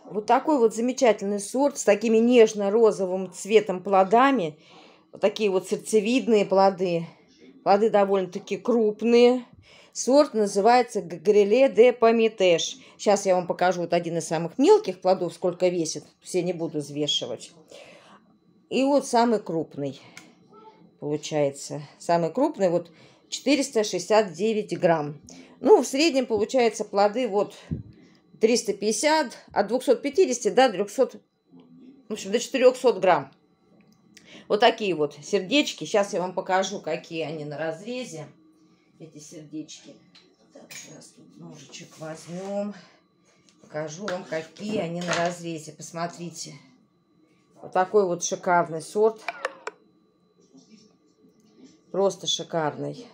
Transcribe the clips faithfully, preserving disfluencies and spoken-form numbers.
Вот такой вот замечательный сорт с такими нежно-розовым цветом плодами. Вот такие вот сердцевидные плоды. Плоды довольно-таки крупные. Сорт называется Греле де Помитеш. Сейчас я вам покажу вот один из самых мелких плодов, сколько весит. Все не буду взвешивать. И вот самый крупный получается. Самый крупный вот четыреста шестьдесят девять грамм. Ну, в среднем получается плоды вот триста пятьдесят, от двухсот пятидесяти до трёхсот, в общем, до четырёхсот грамм. Вот такие вот сердечки. Сейчас я вам покажу, какие они на разрезе. Эти сердечки. Так, сейчас тут ножичек возьмем. Покажу вам, какие они на разрезе. Посмотрите. Вот такой вот шикарный сорт. Просто шикарный.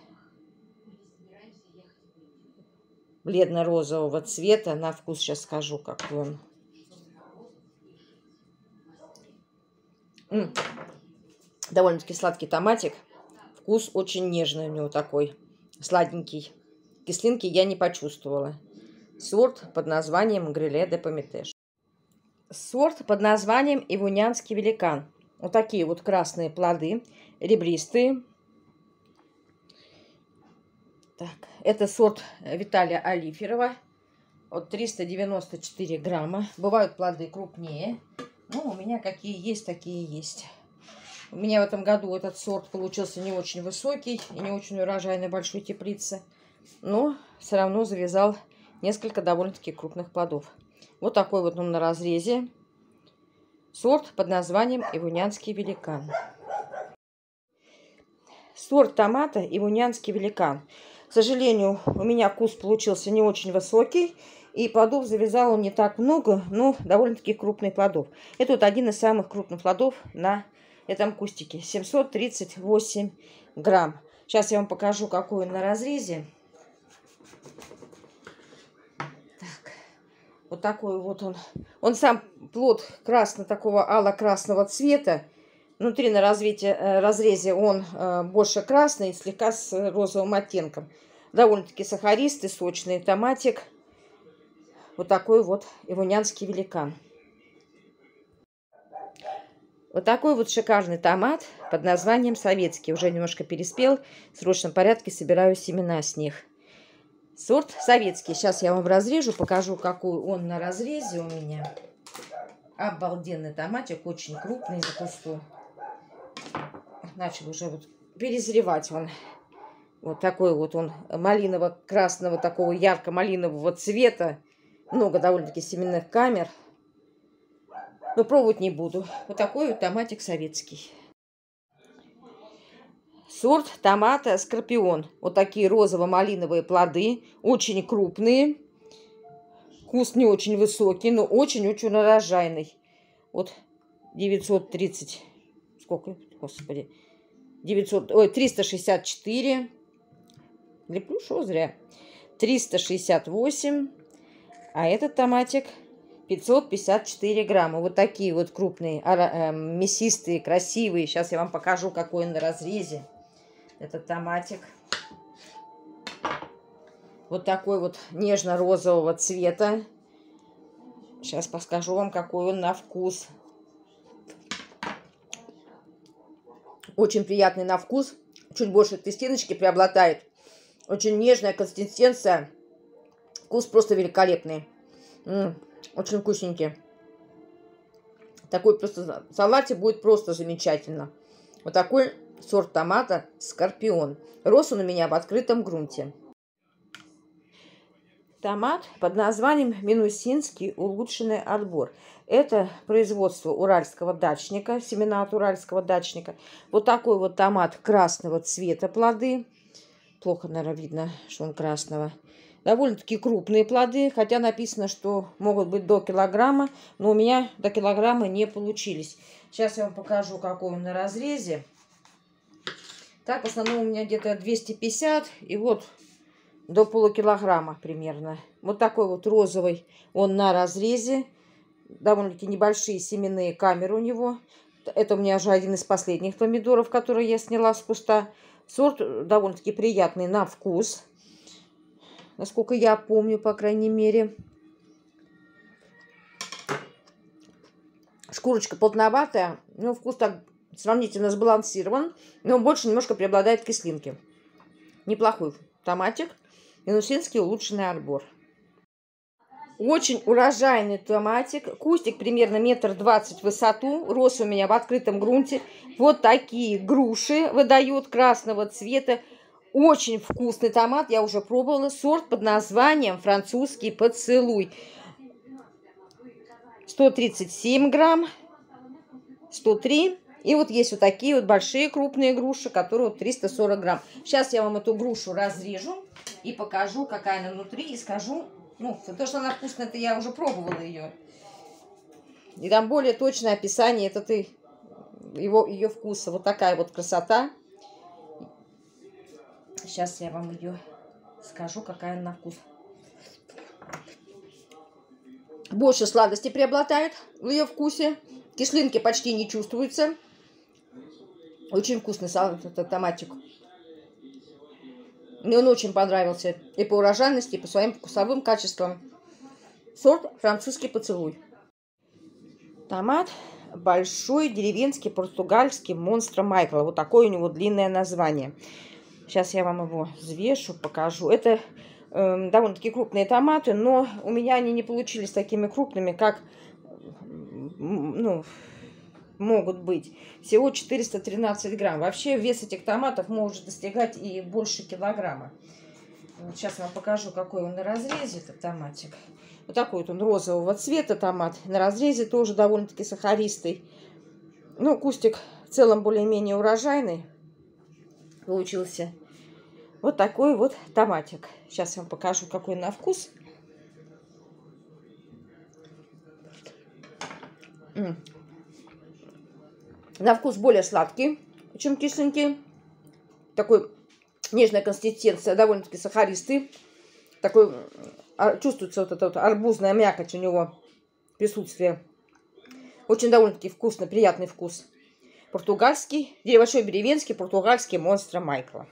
Бледно-розового цвета. На вкус сейчас скажу, какой он. М-м. Довольно-таки сладкий томатик. Вкус очень нежный у него такой. Сладенький. Кислинки я не почувствовала. Сорт под названием Греле де Помитеш. Сорт под названием Ивунянский великан. Вот такие вот красные плоды. Ребристые. Так, это сорт Виталия Алиферова. Вот триста девяносто четыре грамма. Бывают плоды крупнее. Ну, у меня какие есть, такие есть. У меня в этом году этот сорт получился не очень высокий и не очень урожайный в большой теплице. Но все равно завязал несколько довольно-таки крупных плодов. Вот такой вот он на разрезе. Сорт под названием Ивунянский великан. Сорт томата Ивунянский великан. К сожалению, у меня куст получился не очень высокий. И плодов завязал он не так много, но довольно-таки крупных плодов. Это вот один из самых крупных плодов на этом кустике. семьсот тридцать восемь грамм. Сейчас я вам покажу, какой он на разрезе. Так, вот такой вот он. Он сам плод красно, такого ало-красного цвета. Внутри на развитие, разрезе он больше красный, слегка с розовым оттенком. Довольно-таки сахаристый, сочный томатик. Вот такой вот Ивунянский великан. Вот такой вот шикарный томат под названием советский. Уже немножко переспел. В срочном порядке собираю семена с них. Сорт советский. Сейчас я вам разрежу, покажу, какой он на разрезе у меня. Обалденный томатик, очень крупный на кусту. Начал уже вот перезревать он. Вот такой вот он малиново-красного, такого ярко-малинового цвета. Много довольно-таки семенных камер. Но пробовать не буду. Вот такой вот томатик советский. Сорт томата Скорпион. Вот такие розово-малиновые плоды. Очень крупные. Куст не очень высокий, но очень-очень урожайный. Вот девятьсот тридцать. Сколько? Господи. девятьсот, ой, триста шестьдесят четыре. Леплю, что зря. триста шестьдесят восемь. А этот томатик пятьсот пятьдесят четыре грамма. Вот такие вот крупные, э, мясистые, красивые. Сейчас я вам покажу, какой он на разрезе. Этот томатик. Вот такой вот нежно-розового цвета. Сейчас подскажу вам, какой он на вкус. Очень приятный на вкус. Чуть больше тростиночки преобладает. Очень нежная консистенция. Вкус просто великолепный. М-м, очень вкусненький. Такой просто в салате будет просто замечательно. Вот такой сорт томата Скорпион. Рос он у меня в открытом грунте. Томат под названием Минусинский улучшенный отбор. Это производство уральского дачника, семена от уральского дачника. Вот такой вот томат красного цвета плоды. Плохо, наверное, видно, что он красного. Довольно-таки крупные плоды, хотя написано, что могут быть до килограмма, но у меня до килограмма не получились. Сейчас я вам покажу, какой он на разрезе. Так, в основном у меня где-то двести пятьдесят, и вот до полукилограмма примерно. Вот такой вот розовый он на разрезе. Довольно-таки небольшие семенные камеры у него. Это у меня уже один из последних помидоров, которые я сняла с куста. Сорт довольно-таки приятный на вкус. Насколько я помню, по крайней мере. Шкурочка плотноватая, но вкус так сравнительно сбалансирован, но больше немножко преобладает кислинки. Неплохой томатик. Минусинский улучшенный отбор. Очень урожайный томатик. Кустик примерно метр двадцать в высоту. Рос у меня в открытом грунте. Вот такие груши выдает красного цвета. Очень вкусный томат. Я уже пробовала. Сорт под названием французский поцелуй. сто тридцать семь грамм. сто три. И вот есть вот такие вот большие крупные груши, которые вот триста сорок грамм. Сейчас я вам эту грушу разрежу и покажу, какая она внутри. И скажу... Ну, то, что она вкусная, это я уже пробовала ее. И там более точное описание это ты, его, ее вкуса. Вот такая вот красота. Сейчас я вам ее скажу, какая она на вкус. Больше сладости преобладает в ее вкусе. Кислинки почти не чувствуются. Очень вкусный салат, этот томатик. Мне он очень понравился и по урожайности, и по своим вкусовым качествам. Сорт французский поцелуй. Томат большой, деревенский, португальский, монстра Майкла. Вот такое у него длинное название. Сейчас я вам его взвешу, покажу. Это э, довольно-таки крупные томаты, но у меня они не получились такими крупными, как ну, могут быть. Всего четыреста тринадцать грамм. Вообще вес этих томатов может достигать и больше килограмма. Вот сейчас вам покажу, какой он на разрезе, этот томатик. Вот такой вот он розового цвета томат. На разрезе тоже довольно-таки сахаристый. Ну, кустик в целом более-менее урожайный получился. Вот такой вот томатик. Сейчас я вам покажу, какой он на вкус. М-м. На вкус более сладкий, чем кисленький. Такой нежная консистенция, довольно-таки сахаристый. Такой, чувствуется вот эта вот арбузная мякоть у него, присутствие. Очень довольно-таки вкусный, приятный вкус. Португальский, большой деревенский, португальский монстра Майкла.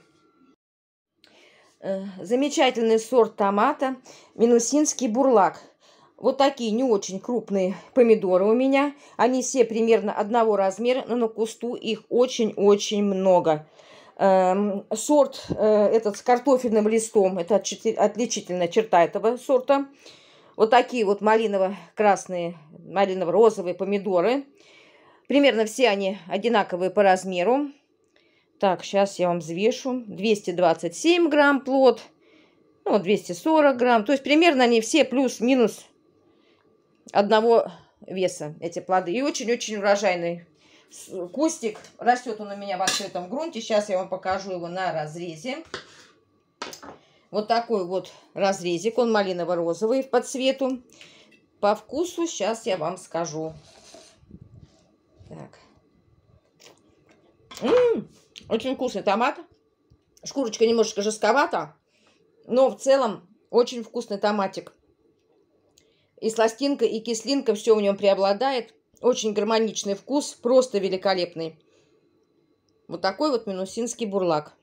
Замечательный сорт томата, минусинский бурлак. Вот такие не очень крупные помидоры у меня. Они все примерно одного размера, но на кусту их очень-очень много. Эм, сорт э, этот с картофельным листом. Это отличительная черта этого сорта. Вот такие вот малиново-красные, малиново-розовые помидоры. Примерно все они одинаковые по размеру. Так, сейчас я вам взвешу. двести двадцать семь грамм плод. Ну, двести сорок грамм. То есть примерно они все плюс-минус одного веса, эти плоды. И очень-очень урожайный кустик. Растет он у меня в открытом грунте. Сейчас я вам покажу его на разрезе. Вот такой вот разрезик. Он малиново-розовый по цвету. По вкусу сейчас я вам скажу. Так. М-м-м, очень вкусный томат. Шкурочка немножечко жестковата. Но в целом очень вкусный томатик. И сластинка, и кислинка, все в нем преобладает. Очень гармоничный вкус, просто великолепный. Вот такой вот минусинский бурлак.